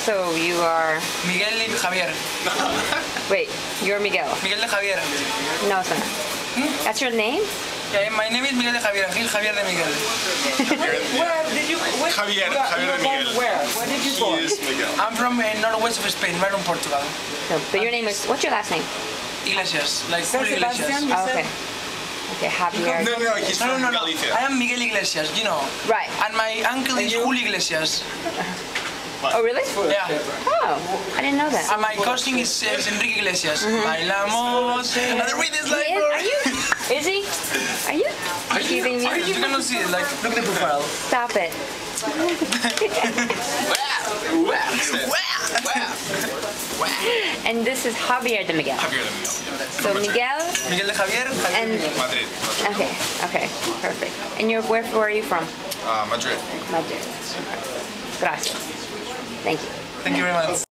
So you are... Miguel Javier. Wait, you're Miguel. Miguel de Javier. No, it's not. That's your name? Yeah, my name is Miguel de Javier. Gil Javier de Miguel. Where did you... Javier de Miguel. Where did you born? He is Miguel. I'm from northwest of Spain, right in Portugal. So, but your name is... What's your last name? Iglesias, like San Julio Iglesias. Sebastian, you Oh, said? okay. Okay, Javier. No, he's from Galicia. I am Miguel Iglesias, you know. Right. And my uncle is Julio Iglesias. Oh, really? Yeah. Oh, I didn't know that. And my cousin is Enrique Iglesias. Bailamos. And the read is like, Are you? Is he? Are you? Keeping me? you cannot see it, like, look at the profile. Stop it. And this is Javier de Miguel. Javier de Miguel. So Miguel Miguel de Javier. and... Madrid. Okay, perfect. And where are you from? Madrid. Madrid. Gracias. Thank you. Thank you very much.